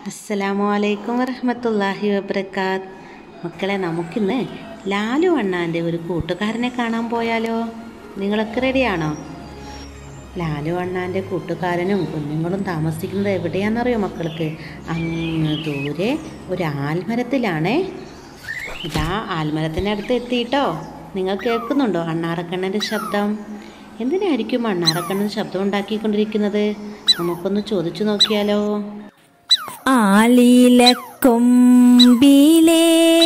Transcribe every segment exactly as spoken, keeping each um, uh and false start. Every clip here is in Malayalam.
അസ്സലാമു അലൈക്കും വറഹ്മത്തുള്ളാഹി വബറകാത്ത്. മക്കളെ, നമുക്കിന്ന് ലാലു അണ്ണാൻ്റെ ഒരു കൂട്ടുകാരനെ കാണാൻ പോയാലോ? നിങ്ങളൊക്കെ റെഡിയാണോ? ലാലു അണ്ണാൻ്റെ കൂട്ടുകാരനും കുഞ്ഞുങ്ങളും താമസിക്കുന്നത് എവിടെയാണെന്നറിയോ മക്കൾക്ക്? അങ്ങ് ദൂരെ ഒരു ആൽമരത്തിലാണേ. ഇതാ ആൽമരത്തിൻ്റെ അടുത്ത് എത്തിയിട്ടോ. നിങ്ങൾ കേൾക്കുന്നുണ്ടോ അണ്ണാറക്കണ്ണൻ്റെ ശബ്ദം? എന്തിനായിരിക്കും അണ്ണാറക്കണ്ണൻ ശബ്ദം ഉണ്ടാക്കിക്കൊണ്ടിരിക്കുന്നത്? നമുക്കൊന്ന് ചോദിച്ചു നോക്കിയാലോ? ആലിലക്കൊമ്പിലേ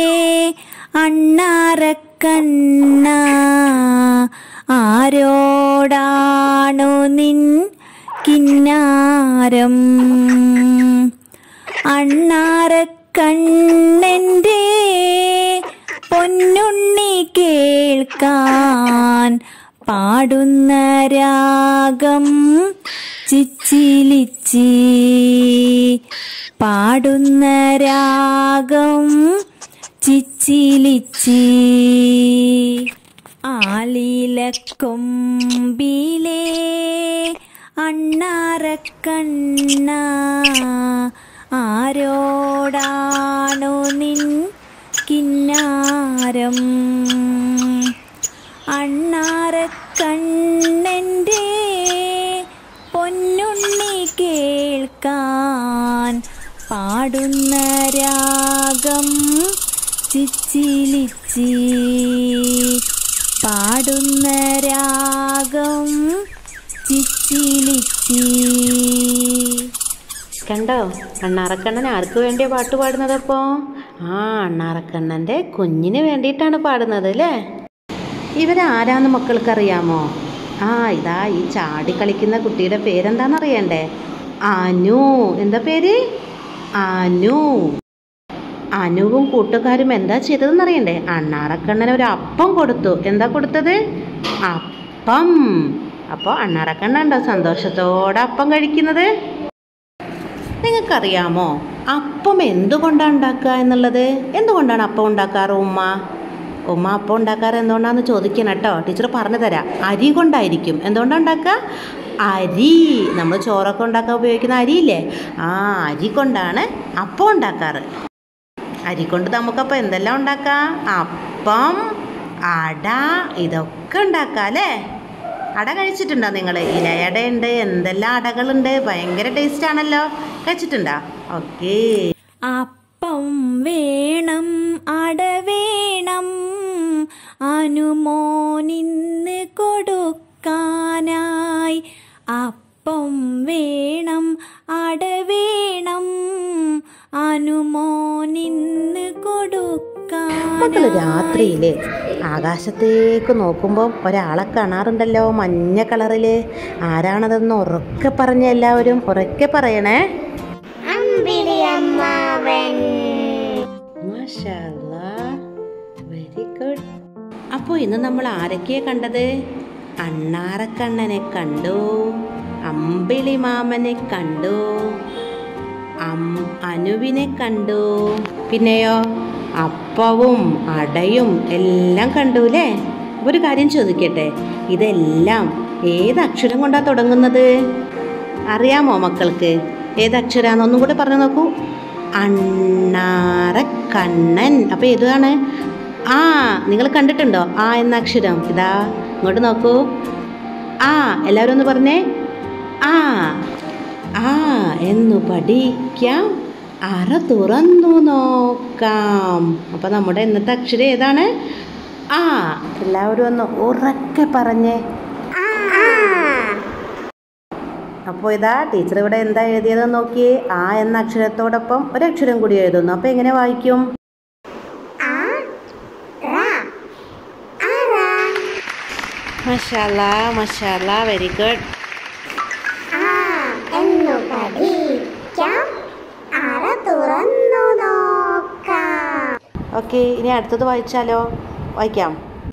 അണ്ണാറക്കണ്ണ, ആരോടാണു നിൻ കിന്നാരം? അണ്ണാറക്കണ്ണൻ്റെ പൊന്നുണ്ണി കേൾക്കാൻ പാടുന്ന രാഗം ചിച്ചിലിച്ചി, പാടുന്ന രാഗം ചിച്ചിലിച്ചി. ആലിലക്കൊമ്പിലേ അണ്ണാറക്കണ്ണ, ആരോടാണു നിൻ കിന്നാരം? അണ്ണാറക്കണ്ണൻ്റെ പൊന്നുണ്ണി കേൾക്കാൻ പാടുന്ന രാഗം ചിച്ചിലിച്ചി, പാടുന്ന രാഗം ചിച്ചിലിച്ചി. കണ്ടോ, അണ്ണാറക്കണ്ണൻ ആർക്ക് വേണ്ടിയാണ് പാട്ട് പാടുന്നതപ്പോൾ? ആ അണ്ണാറക്കണ്ണൻ്റെ കുഞ്ഞിന് വേണ്ടിയിട്ടാണ് പാടുന്നത് അല്ലേ? ഇവരാരാന്ന് മക്കൾക്കറിയാമോ? ആ ഇതാ ഈ ചാടി കളിക്കുന്ന കുട്ടിയുടെ പേരെന്താണെന്നറിയണ്ടേ? അനു. എന്താ പേര്? അനു. അനുവും കൂട്ടുകാരും എന്താ ചെയ്തതെന്നറിയണ്ടേ? അണ്ണാറക്കണ്ണന് ഒരു അപ്പം കൊടുത്തു. എന്താ കൊടുത്തത്? അപ്പം. അപ്പോൾ അണ്ണാറക്കണ്ണനുണ്ടോ സന്തോഷത്തോടെ അപ്പം കഴിക്കുന്നത്? നിങ്ങൾക്കറിയാമോ അപ്പം എന്തുകൊണ്ടാണ് ഉണ്ടാക്കുക എന്നുള്ളത്? എന്തുകൊണ്ടാണ് അപ്പം ഉണ്ടാക്കാറ് ഉമ്മ? ഉമ്മ അപ്പം ഉണ്ടാക്കാറ് എന്തുകൊണ്ടാണെന്ന് ചോദിക്കണം കേട്ടോ. ടീച്ചർ പറഞ്ഞു തരാം. അരി കൊണ്ടായിരിക്കും. എന്തുകൊണ്ടാണ് ഉണ്ടാക്കുക? അരി. നമ്മൾ ചോറൊക്കെ ഉണ്ടാക്കാൻ ഉപയോഗിക്കുന്ന അരിയില്ലേ, ആ അരി കൊണ്ടാണ് അപ്പം ഉണ്ടാക്കാറ്. അരി കൊണ്ട് നമുക്കപ്പം എന്തെല്ലാം ഉണ്ടാക്കാം? അപ്പം, അട, ഇതൊക്കെ ഉണ്ടാക്കാം അല്ലേ? അട കഴിച്ചിട്ടുണ്ടോ നിങ്ങൾ? ഇലയട ഉണ്ട്, എന്തെല്ലാം അടകളുണ്ട്, ഭയങ്കര ടേസ്റ്റ് ആണല്ലോ. കഴിച്ചിട്ടുണ്ടോ? ഓക്കേ. അപ്പം വേണം, അട വേണം, അനുമോനിന്ന് കൊടുക്കാനായി. അപ്പം വേണം, അട വേണം, അനുമോനിന്ന് കൊടുക്കാനായി. രാത്രിയില് ആകാശത്തേക്ക് നോക്കുമ്പോൾ ഒരാളെ കാണാറുണ്ടല്ലോ, മഞ്ഞ കളറില്. ആരാണതെന്ന് ഉറക്കെ പറഞ്ഞ എല്ലാവരും ഉറക്കെ പറയണേ. Very good. അപ്പോൾ ഇന്ന് നമ്മൾ ആരൊക്കെയാ കണ്ടത്? അണ്ണാറക്കണ്ണനെ കണ്ടു, അമ്പിളി മാമനെ കണ്ടു, അനുവിനെ കണ്ടു, പിന്നെയോ അപ്പവും അടയും എല്ലാം കണ്ടു അല്ലേ? ഒരു കാര്യം ചോദിക്കട്ടെ, ഇതെല്ലാം ഏതക്ഷരം കൊണ്ടാണ് തുടങ്ങുന്നത്? അറിയാമോ മക്കൾക്ക്? ഏതക്ഷരാന്നൊന്നും കൂടെ പറഞ്ഞു നോക്കൂ. അണ്ണാറക്കണ്ണൻ. അപ്പോൾ ഏതാണ്? ആ നിങ്ങൾ കണ്ടിട്ടുണ്ടോ ആ എന്ന അക്ഷരം? ഇതാ ഇങ്ങോട്ട് നോക്കൂ. ആ എല്ലാവരും ഒന്ന് പറഞ്ഞേ. ആ ആ എന്നു പഠിക്കാം, അറ തുറന്നു നോക്കാം. അപ്പോൾ നമ്മുടെ ഇന്നത്തെ അക്ഷരം ഏതാണ്? ആ. എല്ലാവരും ഒന്ന് ഉറക്കെ പറഞ്ഞേ. അപ്പോൾ ഇതാ ടീച്ചർ ഇവിടെ എന്താ എഴുതിയതെന്ന് നോക്കിയേ. ആ എന്ന അക്ഷരത്തോടൊപ്പം ഒരക്ഷരം കൂടി എഴുതുന്നു. അപ്പോൾ എങ്ങനെ വായിക്കും? മാഷാല്ലാ, മാഷാല്ലാ, വെരി ഗുഡ്. ഓക്കെ, ഇനി അടുത്തത് വായിച്ചാലോ? വായിക്കാം.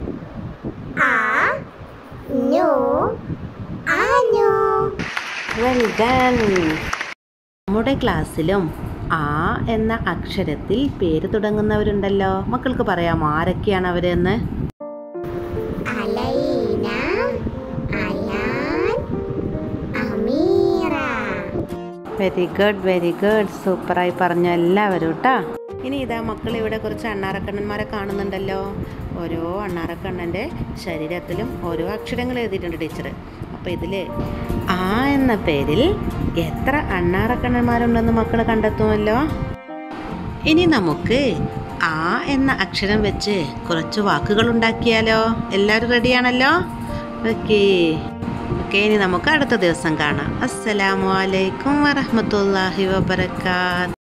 Well done. നമ്മുടെ ക്ലാസ്സിലും ആ എന്ന അക്ഷരത്തിൽ പേര് തുടങ്ങുന്നവരുണ്ടല്ലോ. മക്കൾക്ക് പറയാമോ ആരൊക്കെയാണ് അവരെന്ന്? Alaina, Ayaan, Ameera. Very good very good സൂപ്പറായി പറഞ്ഞു എല്ലാവരും കേട്ടോ. ഇനി ഇതാ മക്കൾ ഇവിടെ കുറച്ച് അണ്ണാറക്കണ്ണന്മാരെ കാണുന്നുണ്ടല്ലോ. ഓരോ അണ്ണാറക്കണ്ണൻ്റെ ശരീരത്തിലും ഓരോ അക്ഷരങ്ങൾ എഴുതിയിട്ടുണ്ട് ടീച്ചർ. അപ്പോൾ ഇതിൽ ആ എന്ന പേരിൽ എത്ര അണ്ണാറക്കണ്ണന്മാരുണ്ടെന്ന് മക്കൾ കണ്ടെത്തുമല്ലോ. ഇനി നമുക്ക് ആ എന്ന അക്ഷരം വെച്ച് കുറച്ച് വാക്കുകൾ ഉണ്ടാക്കിയാലോ? എല്ലാവരും റെഡിയാണല്ലോ? ഓക്കേ ഓക്കെ ഇനി നമുക്ക് അടുത്ത ദിവസം കാണാം. അസ്സലാമു അലൈക്കും വറഹ്മത്തുള്ളാഹി വബറകാത്ത്.